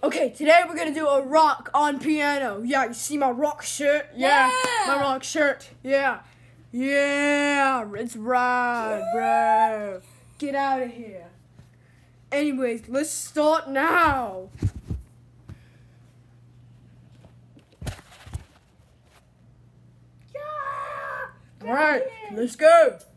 Okay, today we're gonna do a rock on piano. Yeah, you see my rock shirt? Yeah. My rock shirt. Yeah. Yeah, it's rad, bro. Get out of here. Anyways, let's start now. Yeah. Alright, let's go.